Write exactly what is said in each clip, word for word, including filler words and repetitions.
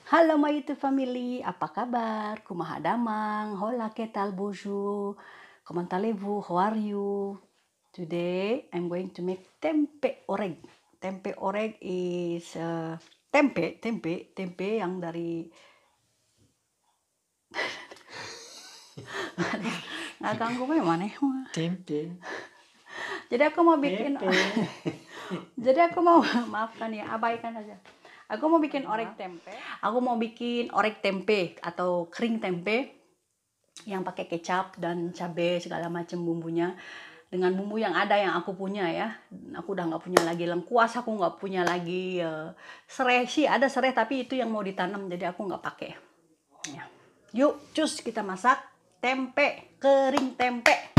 Halo my YouTube family, apa kabar? Kumaha damang, hola, que tal, bonjour, comment allez-vous, how are you? Today I'm going to make tempe oreg. Tempe oreg is uh, tempe, tempe, tempe yang dari nggak ganggu mana? Tempe. Jadi aku mau bikin, Tempe. jadi aku mau maafkan ya, abaikan aja. Aku mau bikin oreg tempe. Aku mau bikin oreg tempe atau kering tempe yang pakai kecap dan cabai segala macam bumbunya dengan bumbu yang ada yang aku punya ya. Aku udah nggak punya lagi lengkuas, aku nggak punya lagi uh, serai sih, ada serai tapi itu yang mau ditanam jadi aku nggak pakai. Ya. Yuk, cus kita masak tempe, kering tempe.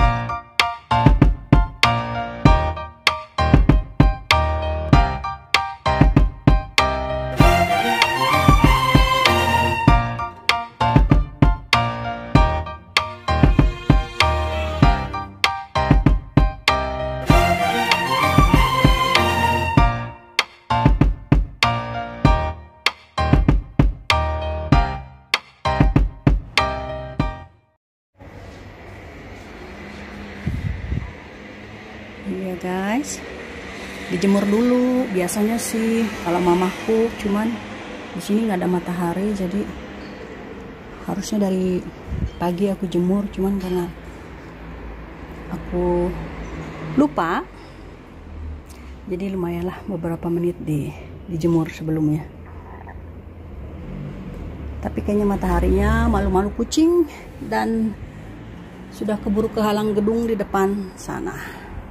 Iya guys, dijemur dulu. Biasanya sih kalau mamaku, cuman di sini nggak ada matahari, jadi harusnya dari pagi aku jemur, cuman karena aku lupa, jadi lumayanlah beberapa menit di dijemur sebelumnya. Tapi kayaknya mataharinya malu-malu kucing dan sudah keburu kehalang gedung di depan sana.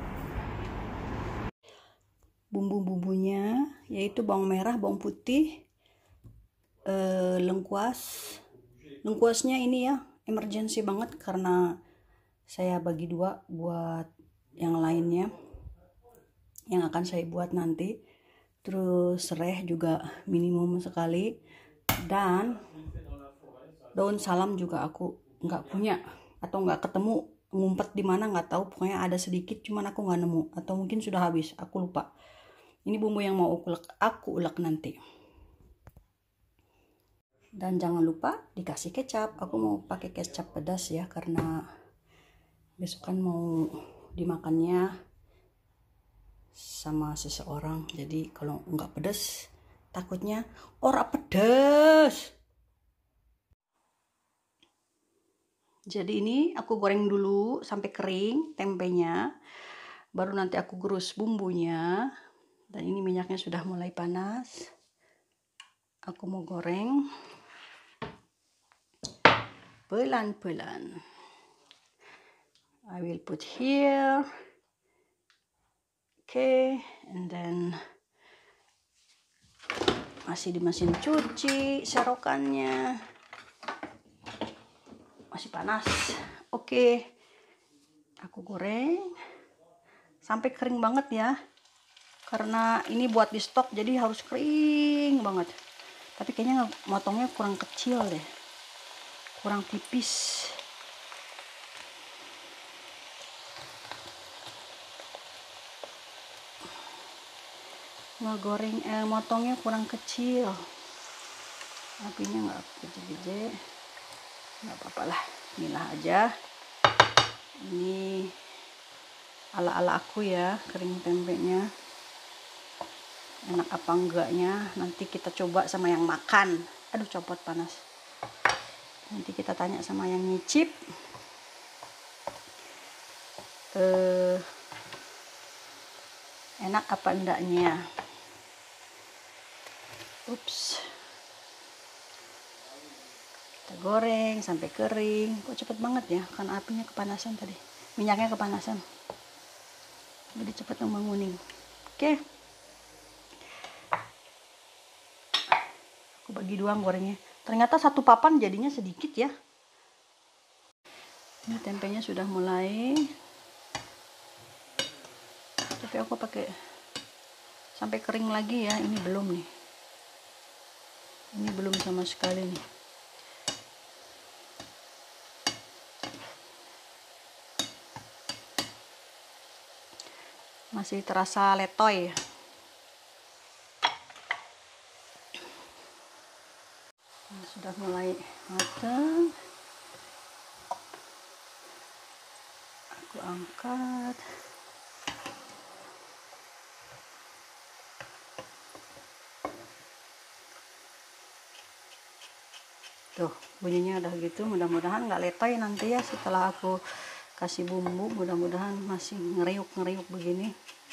Bumbu-bumbunya yaitu bawang merah, bawang putih, eh, lengkuas. Lengkuasnya ini ya emergency banget karena saya bagi dua buat yang lainnya yang akan saya buat nanti. Terus serai juga minimum sekali, dan daun salam juga aku nggak punya atau nggak ketemu, ngumpet di mana nggak tahu, pokoknya ada sedikit cuman aku nggak nemu atau mungkin sudah habis, aku lupa. Ini bumbu yang mau aku ulek, aku ulek nanti. Dan jangan lupa dikasih kecap. Aku mau pakai kecap pedas ya karena besok kan mau dimakannya sama seseorang. Jadi kalau nggak pedas takutnya ora pedas. Jadi ini aku goreng dulu sampai kering tempenya. Baru nanti aku gerus bumbunya. Dan ini minyaknya sudah mulai panas. Aku mau goreng pelan-pelan. I will put here. Okay, and then masih di mesin cuci serokannya. Masih panas. Oke. Okay. Aku goreng sampai kering banget ya. Karena ini buat di stok jadi harus kering banget. Tapi kayaknya motongnya kurang kecil deh. Kurang tipis. Ngegoreng eh motongnya kurang kecil. Apinya nggak gede-gede. Nggak apa-apa lah. Inilah aja. Ini ala-ala aku ya, kering tempenya. Enak apa enggaknya nanti kita coba sama yang makan. Aduh, copot panas. Nanti kita tanya sama yang nyicip eh, enak apa enggaknya. Ups, kita goreng sampai kering. Kok cepet banget ya, karena apinya kepanasan tadi, minyaknya kepanasan, jadi cepet menguning. Oke, aku bagi dua gorengnya. Ternyata satu papan jadinya sedikit ya. Ini tempenya sudah mulai, tapi aku pakai sampai kering lagi ya. Ini belum nih, ini belum sama sekali nih. Masih terasa letoy. Nah, sudah mulai matang. Aku angkat. Tuh, bunyinya udah gitu. Mudah-mudahan nggak letoy nanti ya setelah aku kasih bumbu. Mudah-mudahan masih ngeriuk-ngeriuk begini.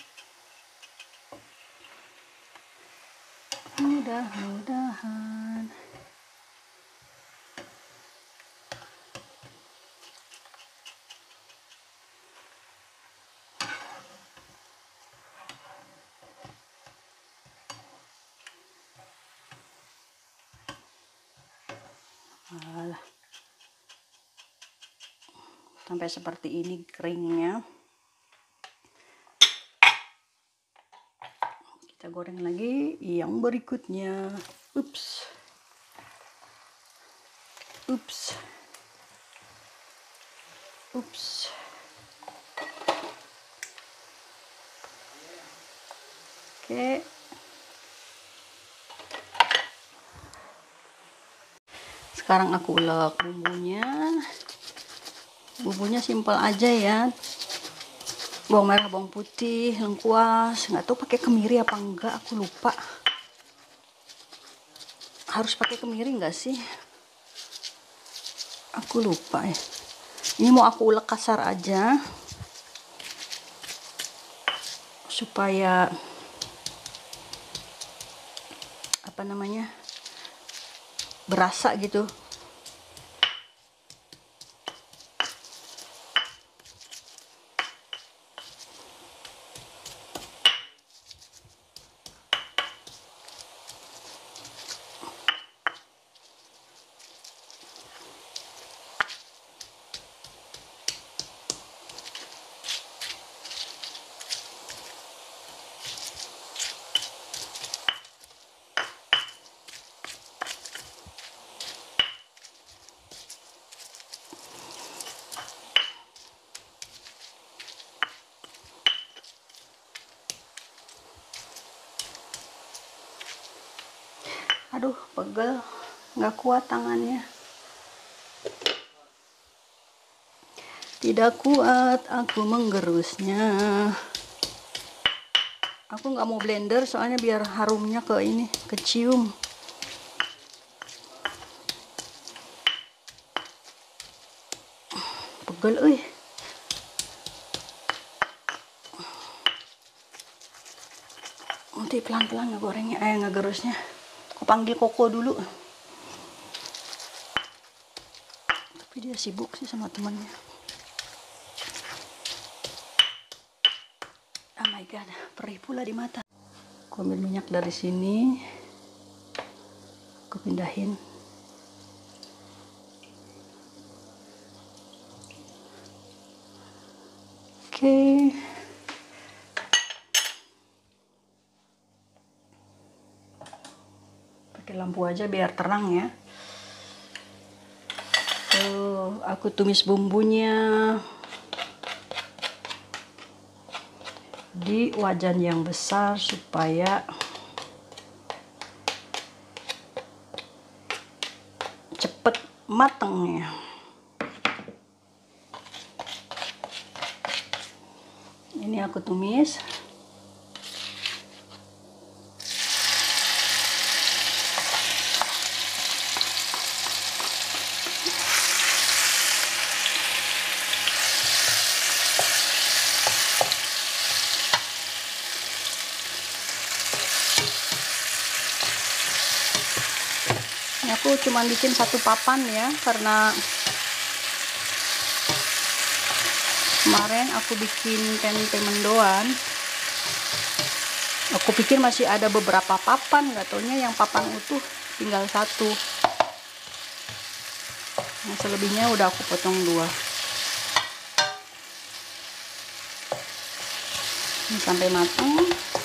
Mudah-mudahan. Alah. Sampai seperti ini keringnya. Kita goreng lagi yang berikutnya. Ups. Ups. Ups. Oke. Sekarang aku ulek bumbunya. Bumbunya simpel aja ya. Bawang merah, bawang putih, lengkuas. Nggak tahu pakai kemiri apa enggak, aku lupa. Harus pakai kemiri nggak sih? Aku lupa ya. Ini mau aku ulek kasar aja. Supaya apa namanya? Berasa gitu. Aduh, pegel, nggak kuat tangannya. Tidak kuat aku menggerusnya. Aku nggak mau blender soalnya biar harumnya ke ini, kecium. Pegel, euy. Nanti pelan-pelan ngegorengnya, eh ngegerusnya. Aku panggil Koko dulu. Tapi dia sibuk sih sama temannya. Oh my god, perih pula di mata. Aku ambil minyak dari sini. Aku pindahin. Oke. Pakai lampu aja biar terang ya. Tuh, aku tumis bumbunya di wajan yang besar supaya cepet matangnya. Ini aku tumis. Aku cuma bikin satu papan ya, karena kemarin aku bikin tempe mendoan. Aku pikir masih ada beberapa papan, nggak taunya yang papan utuh tinggal satu. Nah, selebihnya udah aku potong dua. Ini sampai matang.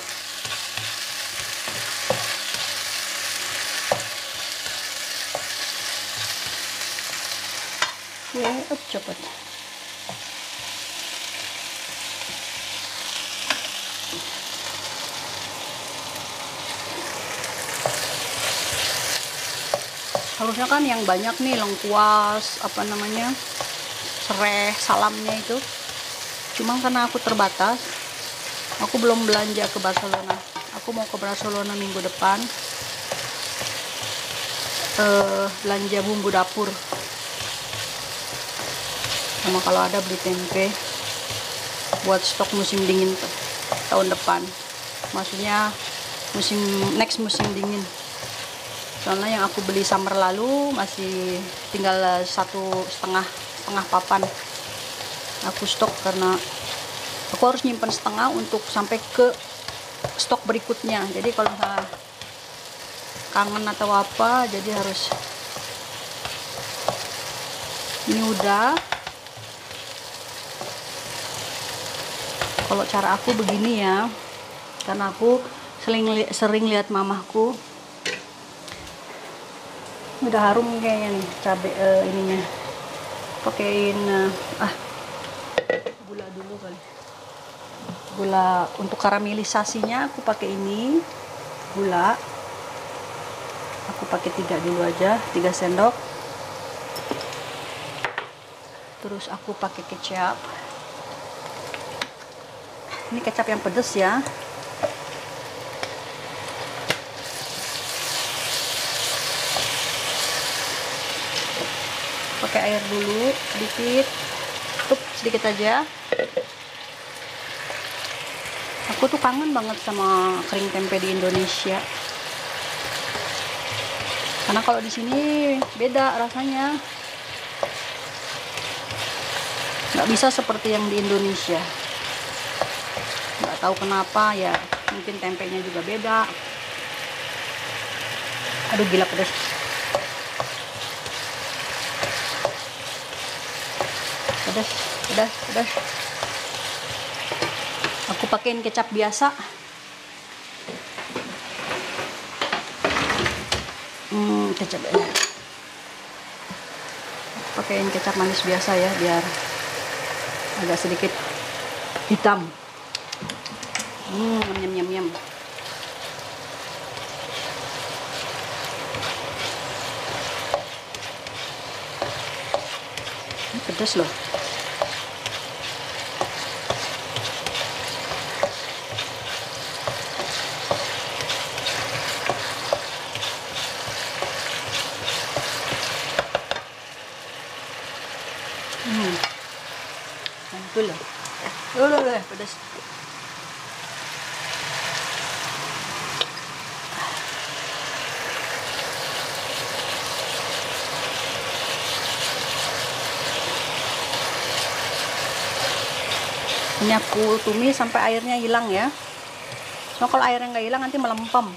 Oke, up cepet. Harusnya kan yang banyak nih, lengkuas, apa namanya, serai, salamnya itu. Cuma karena aku terbatas, aku belum belanja ke Barcelona. Aku mau ke Barcelona minggu depan, uh, belanja bumbu dapur. Sama kalau ada beli tempe buat stok musim dingin tahun depan. Maksudnya musim next musim dingin. Soalnya yang aku beli summer lalu masih tinggal satu setengah setengah papan. Aku stok karena aku harus nyimpen setengah untuk sampai ke stok berikutnya. Jadi kalau misalnya kangen atau apa, jadi harus. Ini udah. Kalau cara aku begini ya, karena aku sering li sering lihat mamahku. Udah harum kayaknya nih cabai uh, ininya. Pakein uh, ah gula dulu kali. Gula untuk karamelisasinya aku pakai ini gula. Aku pakai tiga dulu aja, tiga sendok. Terus aku pakai kecap. Ini kecap yang pedas ya. Pakai air dulu sedikit, tuh sedikit aja. Aku tuh kangen banget sama kering tempe di Indonesia. Karena kalau di sini beda rasanya. Nggak bisa seperti yang di Indonesia. Nggak tahu kenapa ya. Mungkin tempenya juga beda. Aduh gila pedas. Pedas, pedas, pedas. Aku pakein kecap biasa. Hmm, kecap ini. Aku pakein kecap manis biasa ya, biar agak sedikit hitam. Hmm, nyam nyam nyam. Ini pedas loh. Hmm. Mantul lah. Oh, loh, loh, pedas. Ini aku tumis sampai airnya hilang ya. So, kalau airnya nggak hilang nanti melempem.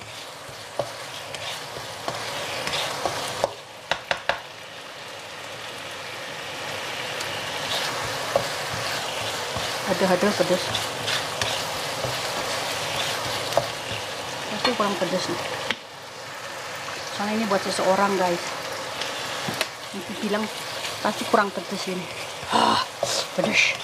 Aduh-aduh pedas. Pasti kurang pedas nih. Soalnya ini buat seseorang guys. Nanti bilang pasti kurang pedas ini. Ah, pedas.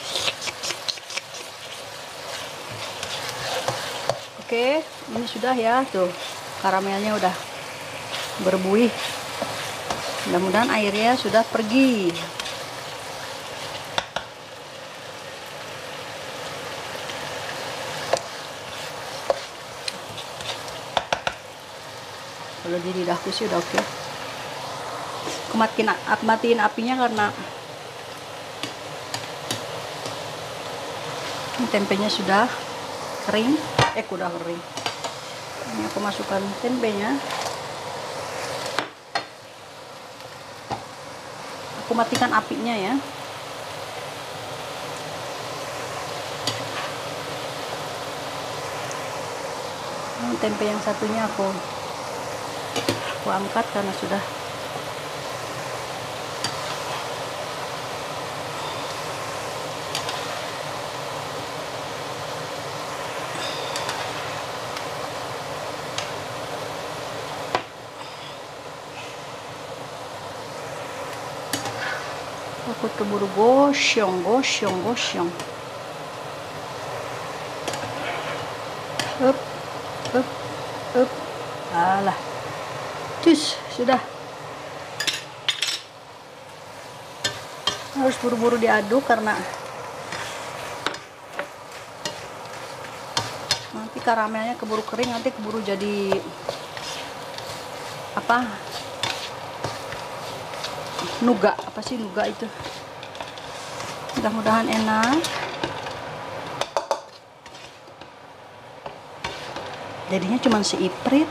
Oke, ini sudah ya, tuh karamelnya udah berbuih. Mudah-mudahan airnya sudah pergi. Kalau di lidahku sih udah oke. Aku matiin, matiin apinya karena ini tempenya sudah kering. Eh udah kering. Ini aku masukkan tempenya. Aku matikan apinya ya. Ini tempe yang satunya aku aku angkat karena sudah aku keburu gosyong gosyong gosyong. Up up up. Alah, cus sudah. Harus buru-buru diaduk karena nanti karamelnya keburu kering, nanti keburu jadi apa, nuga, apa sih nuga itu. Mudah-mudahan enak. Jadinya cuma seiprit.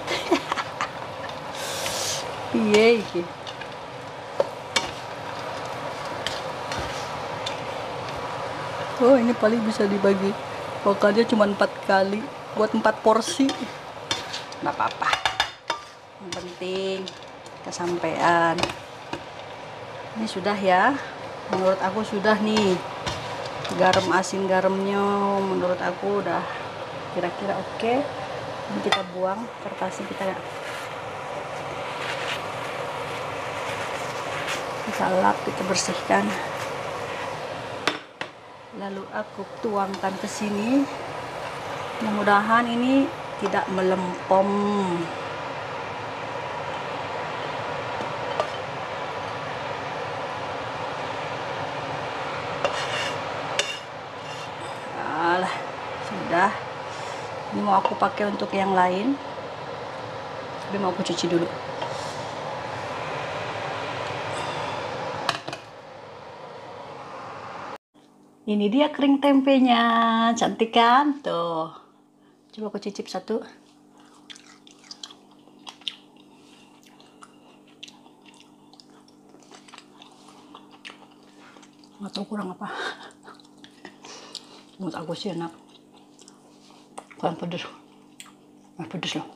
Piye iki. Oh, ini paling bisa dibagi makannya cuma empat kali buat empat porsi. Nggak apa-apa, yang penting kesampaian. Ini sudah ya, menurut aku sudah nih. Garam, asin garamnya menurut aku udah kira-kira oke. Ini kita buang kertasnya, kita kita lap, kita bersihkan. Lalu aku tuangkan ke sini. Mudah-mudahan ini tidak melempem. Alah, sudah. Ini mau aku pakai untuk yang lain. Tapi mau aku cuci dulu. Ini dia kering tempenya, cantik kan? Tuh, coba aku cicip satu. Nggak tahu kurang apa. Menurut aku sih enak. Kurang pedes. Nggak pedes loh.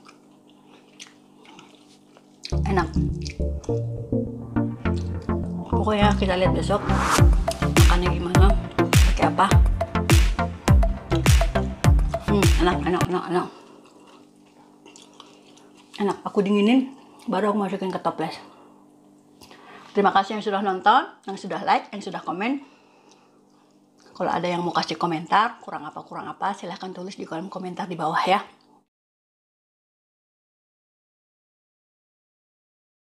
Enak. Pokoknya kita lihat besok makannya gimana. Apa? Hmm, enak, enak, enak, enak. Enak, aku dinginin, baru aku masukin ke toples. Terima kasih yang sudah nonton, yang sudah like, yang sudah komen. Kalau ada yang mau kasih komentar, kurang apa, kurang apa, silahkan tulis di kolom komentar di bawah ya.